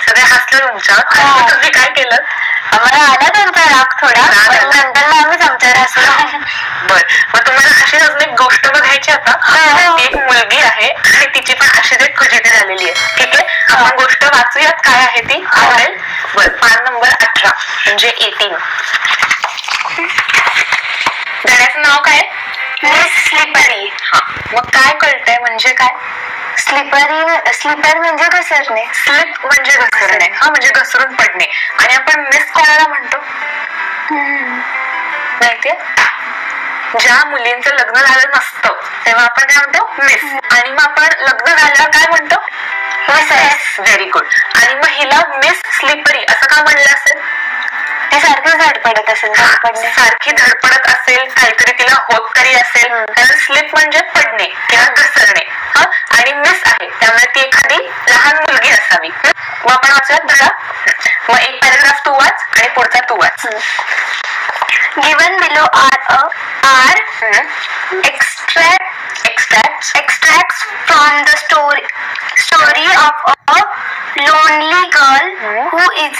सगळे हसले तुमच्यावर. तुम्ही काय केलं? आम्हाला आला त्यांचा राग थोडा, नंतर आम्ही आमच्यावर हसलो. बर, मग तुम्हाला अशी अजून एक गोष्ट बघायची आता. ती एक मुलगी आहे आणि तिची पण अशीच एक फजिती झालेली आहे. ठीक आहे, आपण गोष्ट वाचूयात काय आहे ती, आवडेल. बर, पान नंबर 18 म्हणजे 18. गाण्याचं नाव काय? Miss slippery. हा, मग काय कळतंय म्हणजे काय? स्लिपर म्हणजे घसरणे. स्लिप म्हणजे घसरणे. हा, म्हणजे घसरून पडणे. आणि आपण मिस कोणाला म्हणतो माहितीये? ज्या मुलींचं लग्न झालं नसतं तेव्हा आपण काय म्हणतो? मिस. आणि मग आपण लग्न झाल्यावर काय म्हणतो? मिसेस. Very good. आणि मग हिला मिस स्लिपरी असं का म्हणलं असेल? ती सारखी धडपडत असेल, सारखी धडपडत असेल, काहीतरी तिला होत तरी असेल. कारण स्लिप म्हणजे पडणे किंवा घसरणे. हा, आणि मिस आहे त्यामुळे ती एखादी लहान मुलगी असावी. मग आपण वाचूयात धडा. मग एक पॅराग्राफ तू वाच आणि पुढचा तू वाच. Given below are extracts from the story of a lonely girl who is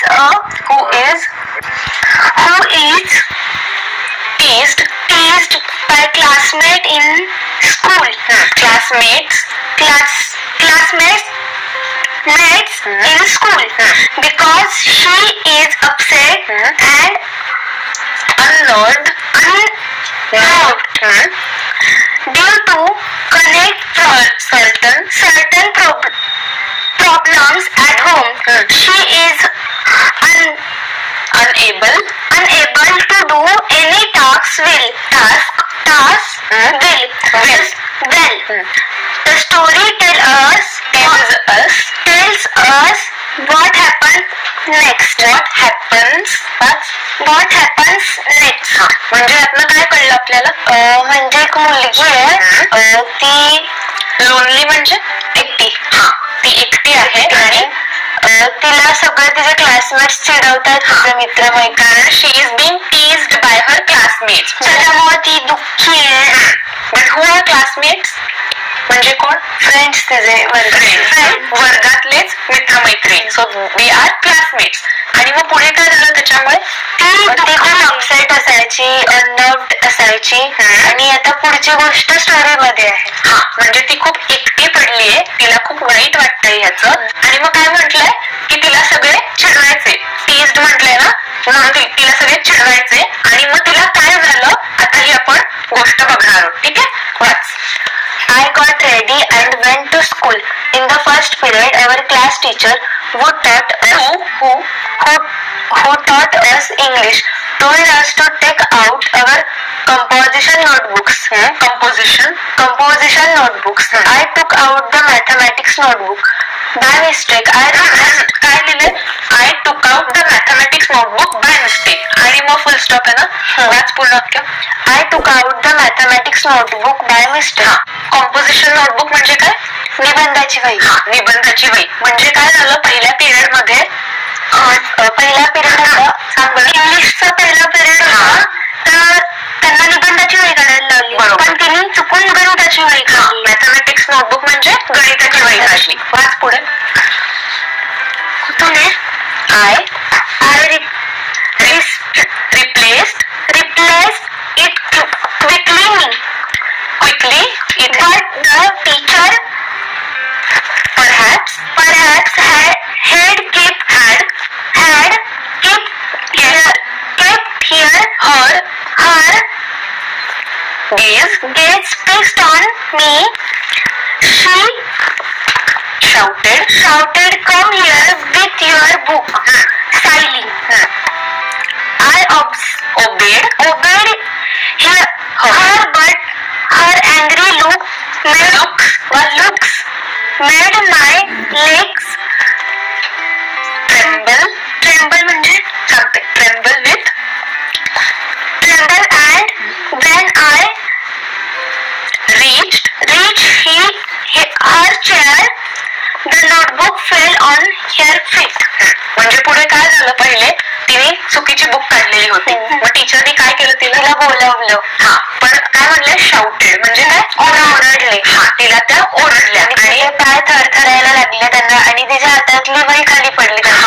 teased by classmate in school. Classmates in school because she is upset and unnerved due to connect certain problems at home. She is unable to do any task well. The story tells us what happens next. म्हणजे यातनं काय कळलं आपल्याला? म्हणजे एक मुलगी आहे, ती लोनली म्हणजे एकटी. हा, ती एकटी आहे आणि तिला सगळे तिचे क्लासमेट्स चिडवतात, तिचे मित्र कारण she is being teased by her classmates. त्याच्यामुळे ती दुःखी आहे. बट हू आर क्लासमेट्स म्हणजे कोण? फ्रेंड्स, तिचे वर्गातलेच मित्रमैत्रिणी. So we are classmates. आणि मग पुढे काय झालं त्याच्यामुळे? ती खूप अपसेट असायची, अननर्व्ड असायची. आणि आता पुढची गोष्ट स्टोरी मध्ये आहे. हा, म्हणजे ती खूप एकटी पडलीये, तिला खूप वाईट वाटतंय ह्याचं. आणि मग काय म्हटलंय की तिला सगळे चिडवायचे. टीज्ड म्हटलंय ना, म्हणून तिला सगळे चिडवायचे. आणि मग तिला काय झालं आता ही आपण गोष्ट बघणार आहोत. ठीक आहे, वाच. I got ready and went to school. In the first period, our class teacher who taught us English told us to take out our composition notebooks. Composition notebooks. I took out the mathematics notebook. By mistake, काय लिहिले? I took out the mathematics notebook by mistake. आणि मग फुल stop आहे ना, वाच पूर्ण वाक्य. I took out the mathematics notebook by mistake. Composition notebook म्हणजे काय? निबंधाची वही. हा, निबंधाची वही. म्हणजे काय झालं पहिल्या पिरियड मध्ये? इंग्लिशचा पहिला पिरियड होता, तर त्यांना निबंधाची वही काढायला लावली. पण तिने चुकून गणिताची वही काढली. मॅथमॅटिक्स नोटबुक म्हणजे गणिताची वही काढली. वाच पुढे. कुठून आहे? I replaced it quickly. But the teacher perhaps had kept her gaze fixed on me. She shouted, "Come here with your book." Silently. I obeyed her, but her angry looks made my legs tremble म्हणजे tremble, and when I reached her chair, the notebook fell on her feet. म्हणजे पुढे काय झालं? पहिले तिने चुकीची book काढलेली होती. मग टीचरने काय केलं? तिला बोलावलं. हा, पण काय म्हणले? शाउटेड म्हणजे काय? ओरडले. हा, तिला त्या ओरडल्या आणि पाय थरथरायला लागले त्यांना, आणि तिच्या हातातली वही खाली पडली.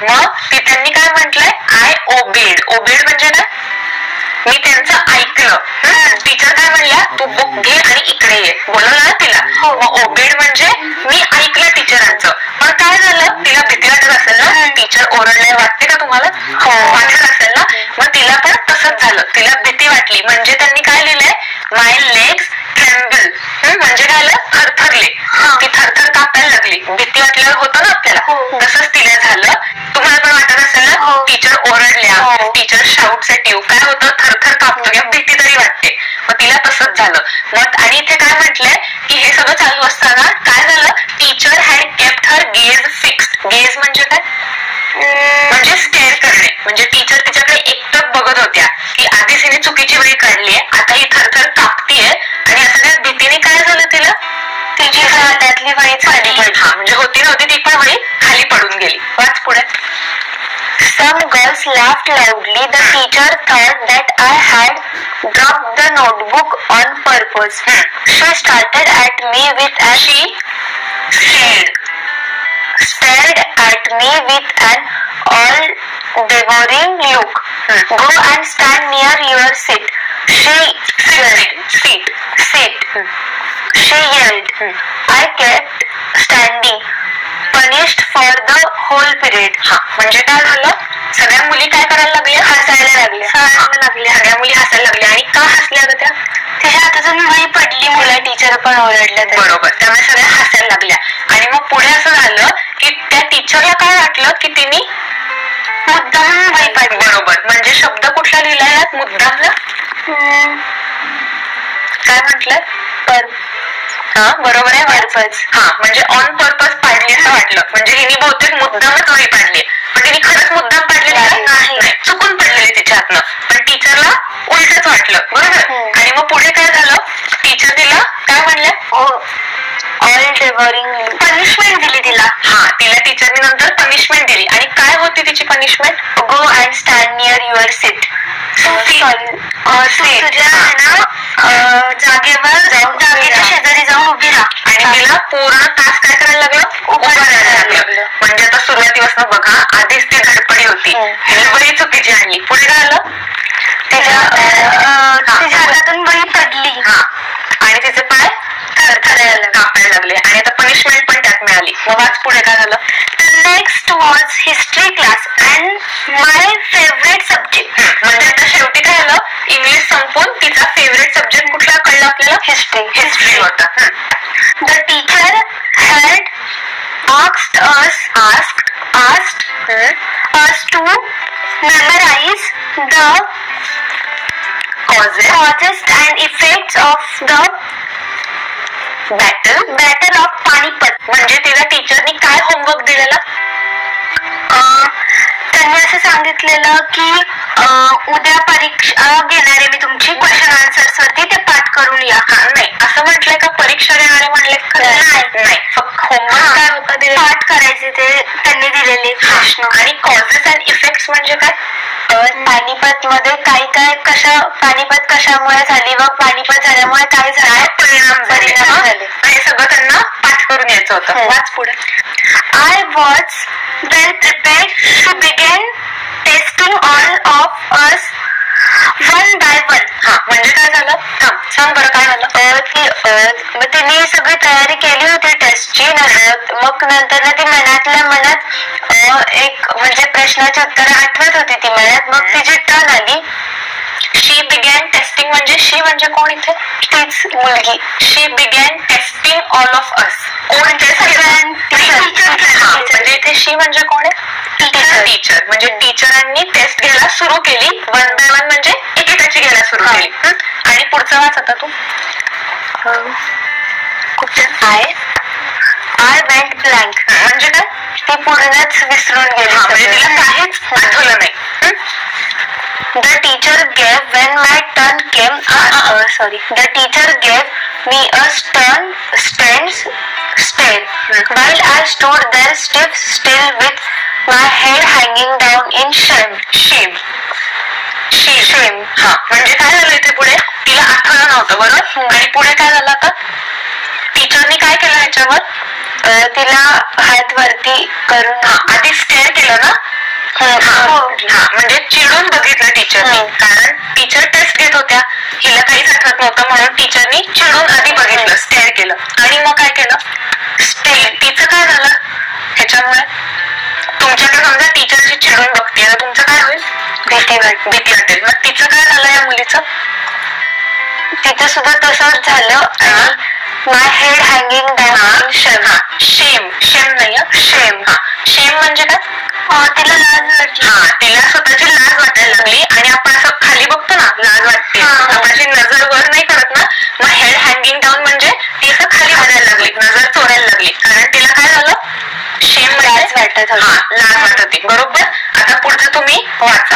मग त्यांनी काय म्हटलंय, आय ओबेड. ओबेड म्हणजे काय, मी त्यांचं ऐकलं. टीचर काय म्हणल्या, तू बुक घे आणि इकडे ये, बोलवलं ना तिला. मग ओबेड म्हणजे मी ऐकलं टीचरांचं. पण काय झालं, तिला भीती वाटत असेल ना, टीचर ओरडले, वाटते का तुम्हाला, वाटत असेल ना. मग तिला पण तसंच झालं, तिला भीती वाटली. म्हणजे त्यांनी काय लिहिलंय, माय लेग्स ट्रेम्बल. म्हणजे काय झालं, थरथरले, ती थरथर कापायला लागली. भीती वाटल्यावर होतं ना आपल्याला, तसंच तिला झालं. तुम्हाला पण वाटत असेल ना, टीचर ओरडल्या, टीचर शाउट्स एट यू, काय होतं, थरथर कापतो किंवा भीती तरी वाटते. मग तिला तसंच झालं. मग आणि इथे काय म्हटलंय की हे सगळं चालू असताना काय झालं, teacher had kept her gaze fixed. Gaze म्हणजे काय, म्हणजे स्टेअर करणे. म्हणजे टीचर तिच्याकडे एकटक बघत होत्या की आधीच हिने चुकीची वही काढलीये, आता ही थरथर कापतीये. आणि असं त्या भीतीने काय झालं, तिला तिची हातातली वही खाली पडली. हा म्हणजे होती नव्हती ती पण वही खाली पडून गेली. वाच पुढे. Some girls laughed loudly. The teacher thought that I had dropped the notebook on purpose. She started at me with an stared at me with an all-devouring look. Go and stand near your seat. She yelled. She yelled. I kept standing, punished for the whole period. म्हणजे काय झालं, सगळ्या मुली काय करायला लागल्या, हसायला लागल्या. सगळ्या मुली हसायला लागल्या. आणि का हसल्या ग त्या, तिच्या हातातून वही पडली. मुला टीचर पण ओरडल्या. बरोबर, त्यामुळे सगळ्या हसायला लागल्या. आणि मग पुढे असं झालं की त्या टीचरला काय वाटलं की तिने मुद्दाम वही पडली. बरोबर, म्हणजे शब्द कुठला लिहिलाय यात, मुद्दामला काय म्हटलंय, बरोबर आहे, पर्पज. म्हणजे ऑन पर्पज पाडली असं वाटलं. म्हणजे हिने बहुतेक मुद्दामच वही पाडली, पण तिने खरंच मुद्दाम पाडलेली नाही, चुकून पडलेली तिच्या हातनं. पण टीचरला उलटच वाटलं. बरोबर. आणि मग पुढे काय झालं, टीचर तिला काय म्हणल्या, ऑल डेव्हरिंग पनिशमेंट दिली तिला. तिला टीचरने नंतर पनिशमेंट दिली. आणि काय होती तिची punishment, go and stand near your seat. जागेच्या शेजारी जाऊन उभी राहा. आणि तिला पूर्ण तास काय करायला लागलं, उभं राहायला लागलं. म्हणजे आता सुरुवातीपासून बघा, आधीच ती धडपडी होती, बरी चुकीची आणली. पुढे काय आलं, तिच्या हातातून वही पडली. आणि तिचे पाय थरथरायला कापायला लागले. आणि आता पनिशमेंट पण त्यात मिळाली. मग आज पुढे काय झालं, next was history class and my favourite subject. म्हणजे आता शेवटी काय झालं, इंग्लिश संपून तिचा फेवरेट सब्जेक्ट कुठला कळला आपल्याला, हिस्ट्री होता. The teacher had asked us to memorize the causes and effects of the battle of Panipat. म्हणजे तिला टीचरनी काय होमवर्क दिलेला, त्यांनी असं सांगितलेलं की उद्या परीक्षा घेणार आहे मी तुमची, क्वेश्चन आन्सर्स वरती ते पाठ करून या. नाही असं म्हटलंय का, परीक्षा घेणारे म्हणले नाही, फक्त होमवर्क काय होता, पाठ करायचे ते त्यांनी दिलेले प्रश्न. आणि कॉजेस अँड इफेक्ट्स म्हणजे काय, पानिपत मध्ये काय काय पानिपत कशामुळे झाली व पानिपत झाल्यामुळे काय झालं, परिणाम झाले. हे सगळं त्यांना पाठ करून यायचं होतं. वाच पुढे. I was well prepared. She began testing all of us one by one. म्हणजे काय झालं, सांग बरं काय झालं. तिने सगळी तयारी केली होती टेस्टची. मग नंतर ती मनातल्या मनात एक म्हणजे प्रश्नाची उत्तरं आठवत होती ती मनात. मग तिची टर्न आली. शी बिगॅन टेस्टिंग म्हणजे शी म्हणजे कोण इथे, तीच मुलगी. She began testing all of us. कोण टेस्ट म्हणजे इथे शी म्हणजे कोण आहे, टीचर. म्हणजे टीचरांनी टेस्ट घ्यायला सुरू केली, वन बाय वन म्हणजे एकेकाची घ्यायला सुरू केली. आणि पुढचा वाच आता तू. आय वेंट ब्लँक म्हणजे काय, ती पूर्णच विसरून गेली, म्हणजे तिला काहीच आठवलं नाही. The teacher gave when my turn came. The teacher gave me a stern stare while I stood there still with my head hanging down in shame. म्हणजे काय झालं इथे पुढे, तिला आठवलं नव्हतं. बरोबर. आणि पुढे काय झालं, आता टीचरनी काय केलं ह्याच्यावर, तिला हात वरती करून आधी स्टेअर केलं ना, म्हणजे चिडून बघितलं टीचरनी, कारण टीचर टेस्ट घेत होत्या, हिला काहीच आठवत नव्हतं म्हणून टीचरनी चिडून आधी बघितलं, स्टेअर केलं. आणि मग काय केलं, स्टेअर. तिचं काय झालं ह्याच्यामुळे, तुमच्याकडे समजा टीचरची चिडून बघते तर तुमचं काय होईल, भीती वाटेल. मग तिचं काय झालं या मुलीचं, तिचं सुद्धा तसंच झालं. My head hanging down. Shame नाही, शेम म्हणजे काय, तिला लाज वाटली. तिला स्वतःची लाज वाटायला लागली. आणि आपण असं खाली बघतो ना, लाज वाटते, आपण अशी नजर वर नाही करत ना, मग हेड हँगिंग डाऊन म्हणजे ती असं खाली बघायला लागली, नजर चोरायला लागली, कारण तिला काय झालं, शेम लाज वाटत होती. लाज वाटत होती. बरोबर. आता पुढचं तुम्ही वाचा.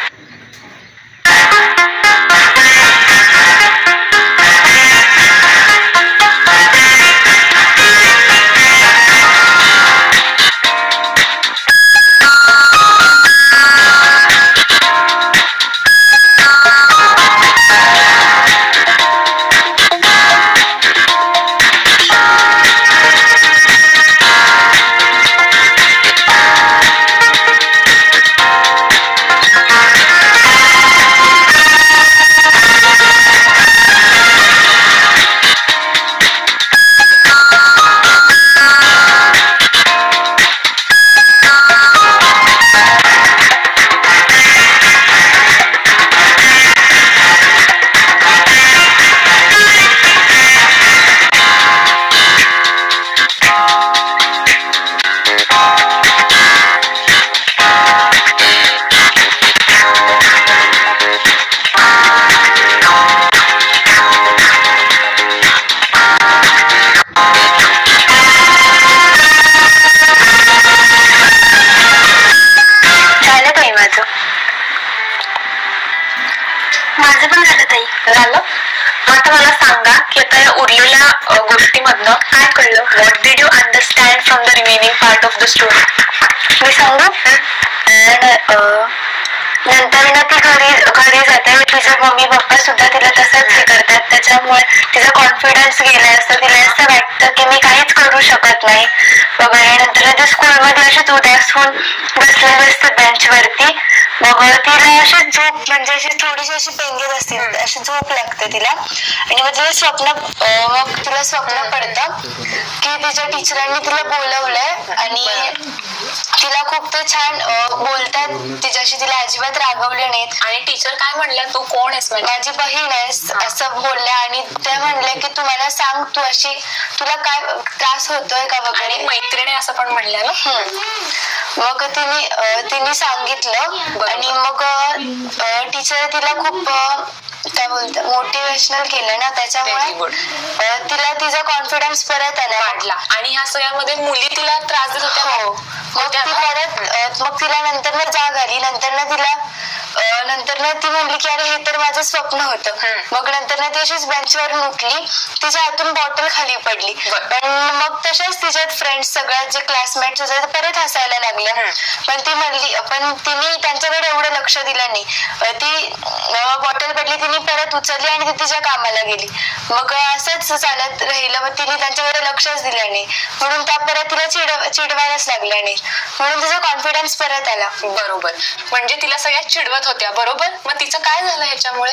माझं पण झालं ताई. झालं. मग आता मला सांगा की आता या उरलेल्या गोष्टीमधनं काय कळलं, what did you understand from the remaining part of the story. मी सांगू. नंतर ना ती घरी जाते, तिचा मम्मी पप्पा सुद्धा तिला तसंच हे करतात, त्याच्यामुळे तिचा कॉन्फिडन्स गेलाय, असं तिला असं वाटतं की मी काहीच करू शकत नाही वगैरे. नंतर ती स्कूलमध्ये अशीच उदास होऊन बसलेली असते बेंचवरती. मग तिला अशी झोप, म्हणजे अशी थोडीशी अशी पेंगेत असते, अशी झोप लागते तिला. आणि मग तिला स्वप्न पडतं की तिच्या टीचरांनी तिला बोलवलंय आणि तिला खूप ते छान बोलतात तिच्याशी, तिला अजिबात रागवले नाहीत. आणि टीचर काय म्हणल्या, तू कोण आहेस, माझी बहीण आहेस असं बोलल्या. आणि त्या म्हणल्या की तू मला सांग, तू अशी, तुला काय त्रास होतोय का वगैरे. मैत्रिणी असं पण म्हणल्या ना. मग तिने सांगितलं. आणि मग टीचर तिला खूप काय बोलतात मोटिवेशनल केलं ना, त्याच्यामुळे तिला तिचा कॉन्फिडन्स परत वाढला. आणि ह्या सगळ्यामध्ये मुली तिला त्रास देत होत्या. मग ती परत, मग तिला नंतर ना जाग आली. नंतर ना ती म्हणली की अरे हे तर माझं स्वप्न होतं. मग नंतर ना ती अशीच बेंचवरून उठली, तिच्या हातून बॉटल खाली पडली. पण मग तशाच तिच्यात फ्रेंड्स सगळ्यात जे क्लासमेट्स होते ते परत हसायला लागल्या. पण तिने त्यांच्याकडे एवढं लक्ष दिलं नाही. ती बॉटल पडली, तिने परत उचलली आणि ती तिच्या कामाला गेली. मग असंच चालत राहिलं. मग तिने त्यांच्याकडे लक्षच दिलं नाही, म्हणून त्या परत तिला चिडवायलाच लागल्या नाही, म्हणून तिचा कॉन्फिडन्स परत आला. बरोबर. म्हणजे तिला सगळ्यात चिडवत होत्या. बरोबर. मग तिचं काय झालं ह्याच्यामुळे,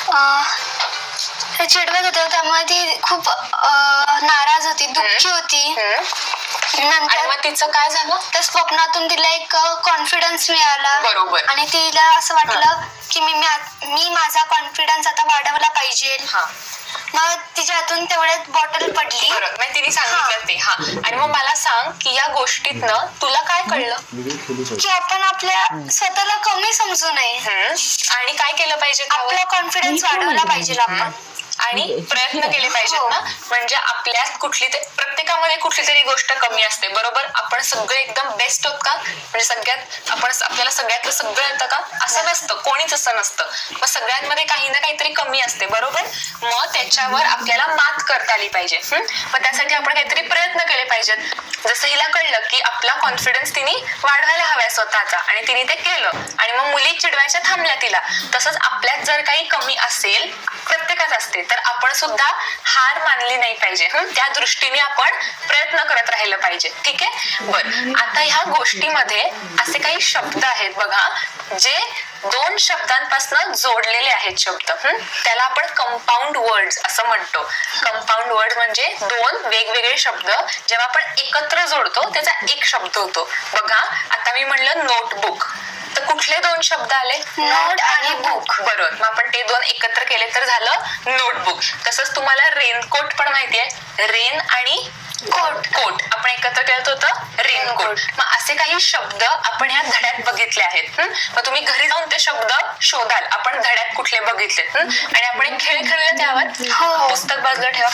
चिडवत होत्या त्यामुळे ती खूप नाराज होती, दुःखी होती. नंतर मग तिचं काय झालं, त्या स्वप्नातून तिला एक कॉन्फिडन्स मिळाला. बरोबर. आणि तिला असं वाटलं की मी माझा कॉन्फिडन्स आता वाढवला पाहिजे. मग तिच्या हातून तेवढ्यात बॉटल पडली. मग तिने सांगितलं ते. आणि मग मला सांग की या गोष्टीतनं तुला काय कळलं, की आपण आपल्या स्वतःला कमी समजू नये आणि काय केलं पाहिजे, आपला कॉन्फिडन्स वाढवला पाहिजे आपण. आणि प्रयत्न केले पाहिजेत ना. म्हणजे आपल्यात प्रत्येकामध्ये कुठली तरी गोष्ट कमी असते. बरोबर. आपण सगळे एकदम बेस्ट आहोत का, म्हणजे आपल्याला सगळ्यात सगळं येतं का, असं नसतं. कोणीच असं नसतं. मग सगळ्यांमध्ये काही ना काहीतरी कमी असते. बरोबर. मग त्याच्यावर आपल्याला मात करता आली पाहिजे. मग त्यासाठी आपण काहीतरी प्रयत्न केले पाहिजेत. जसं हिला कळलं की आपला कॉन्फिडन्स तिने वाढवायला हवाय स्वतःचा, आणि तिने ते केलं. आणि मग मुली चिडवायच्या थांबल्या तिला. तसंच आपल्यात जर काही कमी असेल, प्रत्येकाच असते, असते, तर आपण सुद्धा हार मानली नाही पाहिजे. त्या दृष्टीने आपण प्रयत्न करत राहिलं पाहिजे. ठीक आहे. बरं, आता ह्या गोष्टीमध्ये असे काही शब्द आहेत बघा, जे दोन शब्दांपासून जोडलेले आहेत शब्द. त्याला आपण कंपाऊंड वर्ड्स असं म्हणतो. कंपाऊंड वर्ड म्हणजे दोन वेगवेगळे शब्द जेव्हा आपण एकत्र जोडतो त्याचा एक शब्द होतो. बघा, आता मी म्हणलं नोटबुक, तर कुठले दोन शब्द आले? नोट आणि बुक. बरोबर, मग आपण ते दोन एकत्र केले तर झालं नोटबुक. तसंच तुम्हाला रेनकोट पण माहिती आहे, रेन आणि कोट आपण एकत्र केलं होतं रेनकोट. मग असे काही शब्द आपण ह्या धड्यात बघितले आहेत. मग तुम्ही घरी जाऊन ते शब्द शोधाल आपण धड्यात कुठले बघितलेत, आणि आपण एक खेळ खेळूया त्यावर. पुस्तक बाजूला ठेवा.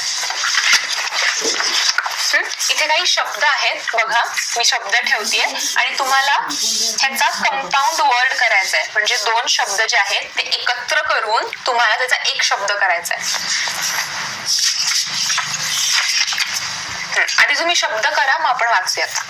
इथे काही शब्द आहेत बघा, मी शब्द ठेवतेय आणि तुम्हाला ह्याचा कंपाऊंड वर्ड करायचा आहे. म्हणजे दोन शब्द जे आहेत ते एकत्र करून तुम्हाला त्याचा एक शब्द करायचा आहे. आधी तुम्ही शब्द करा, मग आपण वाचूयात.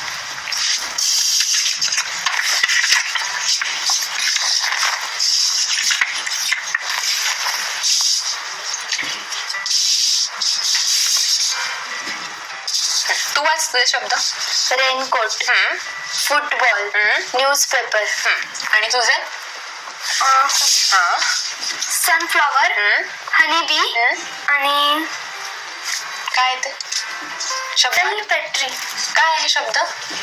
तू वाच तुझे शब्द. Raincoat, football, newspaper. आणि तुझे? सनफ्लॉवर, हनीबी आणि काय ते शब्द? पॅट्री. काय आहे शब्द?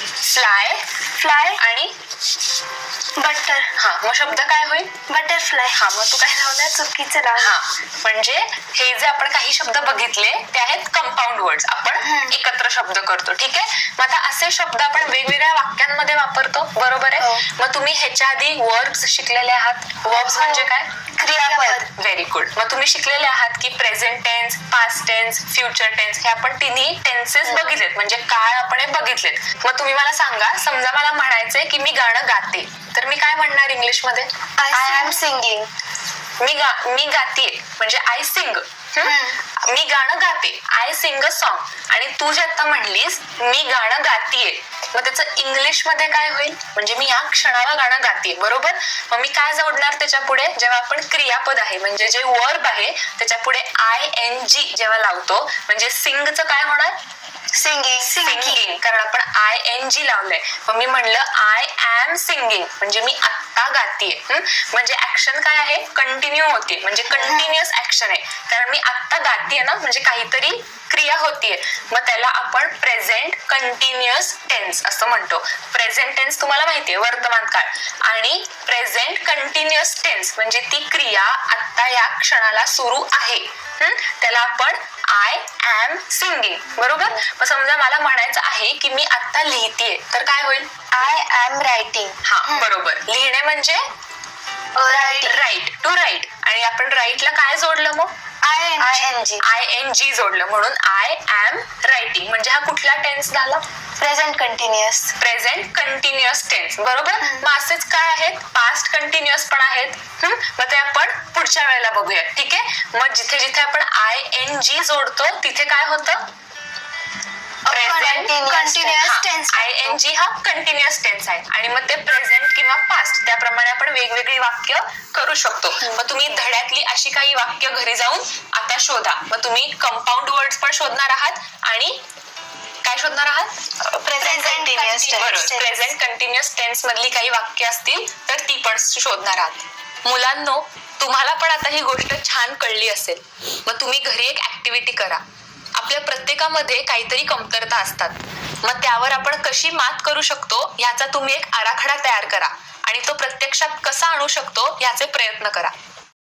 फ्लाय आणि बटर. मग शब्द काय होईल? बटरफ्लाय. मग तू काय लावलंय? चुकीचं लावलं. म्हणजे हे जे आपण काही शब्द बघितले ते आहेत कंपाऊंड वर्ड्स, आपण एकत्र शब्द करतो. ठीक आहे. मग आता असे शब्द आपण वेगवेगळ्या वाक्यांमध्ये वापरतो, बरोबर आहे. मग तुम्ही ह्याच्या आधी वर्ब्स शिकलेले आहात. वर्ब्स म्हणजे काय? क्रियापद. Very good. मग तुम्ही शिकलेले आहात की present tense, past tense, future tense, हे आपण तिन्ही टेन्सेस बघितलेत, म्हणजे काळ आपण हे बघितलेत. मग तुम्ही मला सांगा, समजा मला म्हणायचंय की मी गाणं गाते, तर मी काय म्हणणार इंग्लिश मध्ये? I am singing. मी गातीये म्हणजे आय सिंग. मी गाणं गाते, आय सिंग अ सॉन्ग. आणि तू जे आता म्हणलीस मी गाणं गातीये, मग त्याचं इंग्लिश मध्ये काय होईल? म्हणजे मी ह्या क्षणाला गाणं गातीये, बरोबर. मग मी काय जोडणार त्याच्या पुढे? जेव्हा आपण क्रियापद आहे म्हणजे जे वर्ब आहे त्याच्या पुढे ING जेव्हा लावतो, म्हणजे सिंगचं काय होणार? सिंगिंग, कारण आपण ING लावलंय. मग मी म्हणलं आय एम सिंगिंग म्हणजे मी आत्ता गातीये. म्हणजे ऍक्शन काय आहे? कंटिन्यू होते, म्हणजे कंटिन्युअस ऍक्शन आहे. कारण मी आत्ता गातीये ना, म्हणजे काहीतरी क्रिया होतीये. मग त्याला आपण प्रेझेंट कंटिन्युअस टेन्स असं म्हणतो. प्रेझेंट टेन्स तुम्हाला माहितीये वर्तमान काळ, आणि प्रेझेंट कंटिन्युअस टेन्स म्हणजे ती क्रिया आत्ता या क्षणाला सुरू आहे, त्याला आपण आय एम सिंगिंग, बरोबर. मग समजा मला म्हणायचं आहे की मी आता लिहितेय, तर काय होईल? I am writing. बरोबर. लिहिणे म्हणजे राईट, टू राईट. आणि आपण राईटला काय जोडलं? मग ING जोडलं, म्हणून आय एम रायटिंग. म्हणजे हा कुठला टेन्स झाला? प्रेझेंट कंटिन्युअस टेन्स, बरोबर. मग असेच काय आहेत? पास्ट कंटिन्युअस पण आहेत. मग ते आपण पुढच्या वेळेला बघूया. ठीक आहे. मग जिथे जिथे आपण ING जोडतो तिथे काय होतं? ING हा कंटिन्युअस टेन्स आहे, आणि मग ते प्रेझेंट किंवा पास्ट त्याप्रमाणे आपण वेगवेगळी वाक्य करू शकतो. मग तुम्ही धड्यातली अशी काही वाक्य घरी जाऊन आता शोधा. मग तुम्ही कंपाऊंड वर्ड्स पण शोधणार आहात आणि काय शोधणार आहात? प्रेझेंट कंटिन्युअस टेन्स मधली काही वाक्य असतील तर ती पण शोधणार आहात. मुलांनो, तुम्हाला पण आता ही गोष्ट छान कळली असेल. मग तुम्ही घरी एक ऍक्टिव्हिटी करा. आपल्या प्रत्येकामध्ये काहीतरी कमतरता असतात, मग त्यावर आपण कशी मात करू शकतो ह्याचा तुम्ही एक आराखडा तयार करा, आणि तो प्रत्यक्षात कसा आणू शकतो याचे प्रयत्न करा.